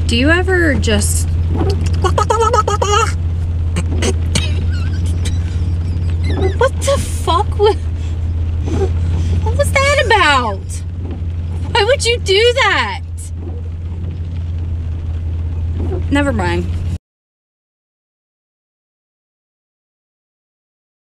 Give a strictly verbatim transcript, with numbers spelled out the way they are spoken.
Do you ever just... What the fuck was... What was that about? Why would you do that? Never mind.